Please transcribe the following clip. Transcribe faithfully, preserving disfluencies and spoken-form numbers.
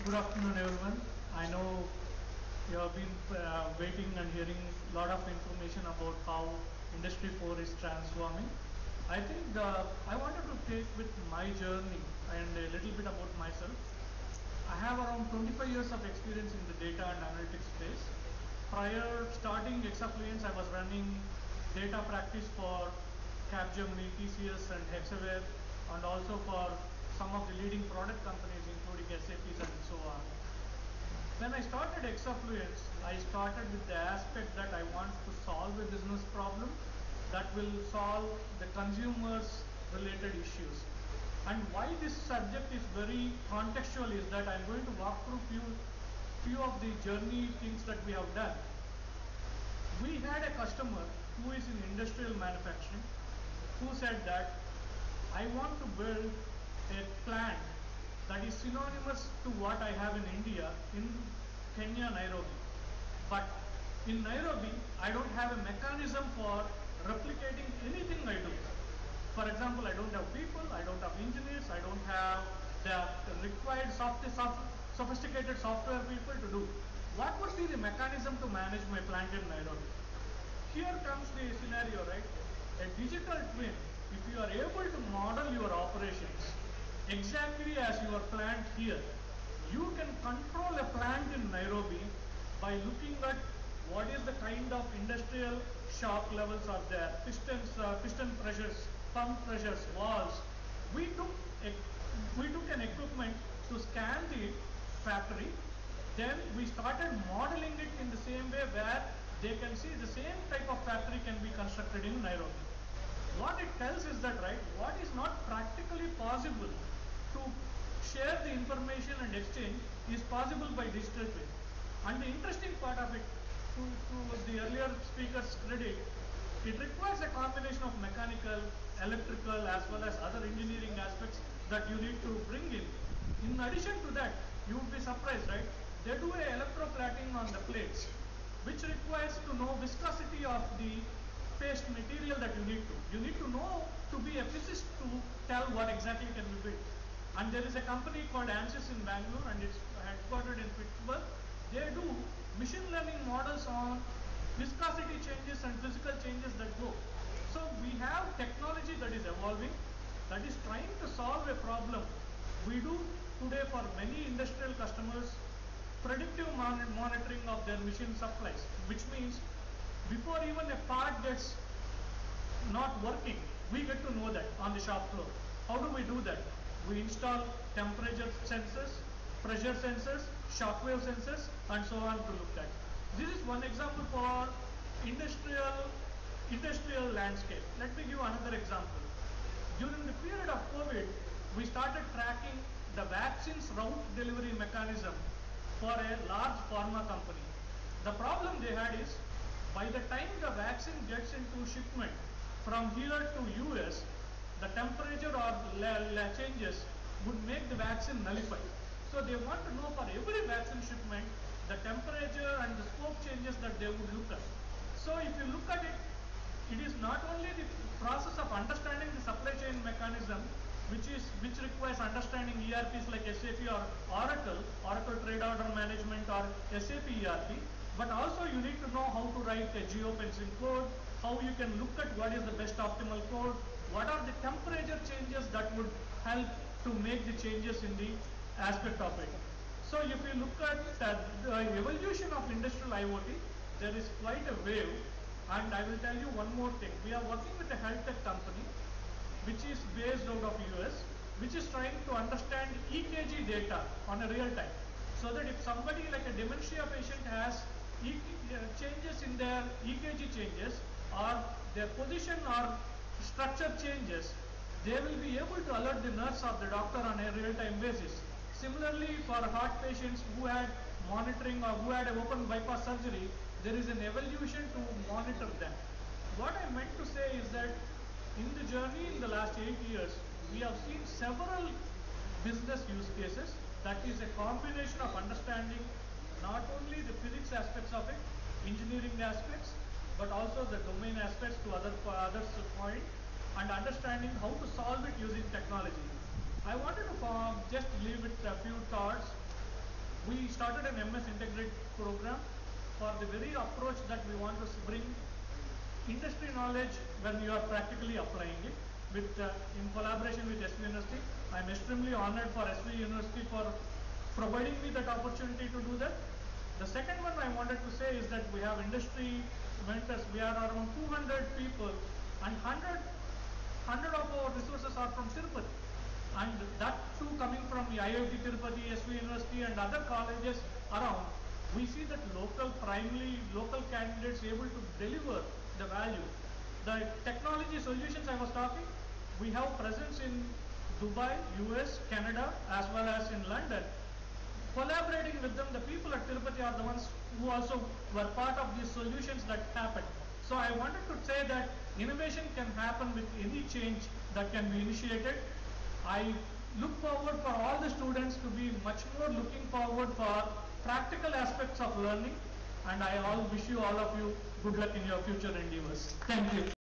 Good afternoon, everyone. I know you have been uh, waiting and hearing a lot of information about how Industry four is transforming. I think the, I wanted to take with my journey and a little bit about myself. I have around twenty-five years of experience in the data and analytics space. Prior starting Exafluence, I was running data practice for Capgemini, T C S and Hexaware, and also for some of the leading product companies including S A Ps and so on. When I started Exafluence, I started with the aspect that I want to solve a business problem that will solve the consumers related issues. And why this subject is very contextual is that I'm going to walk through few few of the journey things that we have done. We had a customer who is in industrial manufacturing who said that I want to build a plant that is synonymous to what I have in India in Kenya, Nairobi. But in Nairobi, I don't have a mechanism for replicating anything I do. For example, I don't have people, I don't have engineers, I don't have the required soft, soft, sophisticated software people to do. What would be the mechanism to manage my plant in Nairobi? Here comes the scenario, right? A digital twin, if you are able to model your operations exactly as your plant here, you can control a plant in Nairobi by looking at what is the kind of industrial shock levels are there, pistons, uh, piston pressures, pump pressures, valves. We took a, we took an equipment to scan the factory. Then we started modeling it in the same way where they can see the same type of factory can be constructed in Nairobi. What it tells is that, right, what is not practically possible to share the information and exchange is possible by digital twin. And the interesting part of it, to, to the earlier speaker's credit, it requires a combination of mechanical, electrical as well as other engineering aspects that you need to bring in. In addition to that, you would be surprised, right? They do a electroplating on the plates, which requires to know viscosity of the paste material that you need to. You need to know to be a physicist to tell what exactly can be built. And there is a company called ANSYS in Bangalore and it's headquartered in Pittsburgh. They do machine learning models on viscosity changes and physical changes that go. So we have technology that is evolving, that is trying to solve a problem. We do today for many industrial customers predictive mon monitoring of their machine supplies, which means before even a part gets not working, we get to know that on the shop floor. How do we do that? We install temperature sensors, pressure sensors, shockwave sensors, and so on to look at. This is one example for industrial industrial landscape. Let me give another example. During the period of COVID, we started tracking the vaccines route delivery mechanism for a large pharma company. The problem they had is, by the time the vaccine gets into shipment from here to U S, the temperature or changes would make the vaccine nullified. So they want to know for every vaccine shipment, the temperature and the scope changes that they would look at. So if you look at it, it is not only the process of understanding the supply chain mechanism, which is which requires understanding E R Ps like S A P or Oracle, Oracle Trade Order Management or S A P E R P, but also you need to know how to write a geofencing code, how you can look at what is the best optimal code, what are the temperature changes that would help to make the changes in the aspect of it. So if you look at the evolution of industrial IoT, there is quite a wave, and I will tell you one more thing. We are working with a health tech company which is based out of U S, which is trying to understand E K G data on a real time, so that if somebody like a dementia patient has e changes in their E K G changes or their position or structure changes, they will be able to alert the nurse or the doctor on a real time basis. Similarly, for heart patients who had monitoring or who had an open bypass surgery, there is an evolution to monitor them. What I meant to say is that in the journey in the last eight years, we have seen several business use cases that is a combination of understanding not only the physics aspects of it, engineering aspects, but also the domain aspects to other others point, and understanding how to solve it using technology. I wanted to uh, just leave it a few thoughts. we started an M S Integrate program for the very approach that we want to bring industry knowledge when you are practically applying it with uh, in collaboration with S V University. I am extremely honored for S V University for providing me that opportunity to do that. The second one I wanted to say is that we have industry mentors. We are around two hundred people and one hundred, one hundred of our resources are from Tirupati. And that too coming from the I I T Tirupati, S V University and other colleges around. We see that local, primarily local candidates able to deliver the value. The technology solutions I was talking, we have presence in Dubai, U S, Canada as well as in London. Collaborating with them, the people at Tirupati are the ones who also were part of these solutions that happened. So I wanted to say that innovation can happen with any change that can be initiated. I look forward for all the students to be much more looking forward for practical aspects of learning, and I all wish you all of you good luck in your future endeavors. Thank you.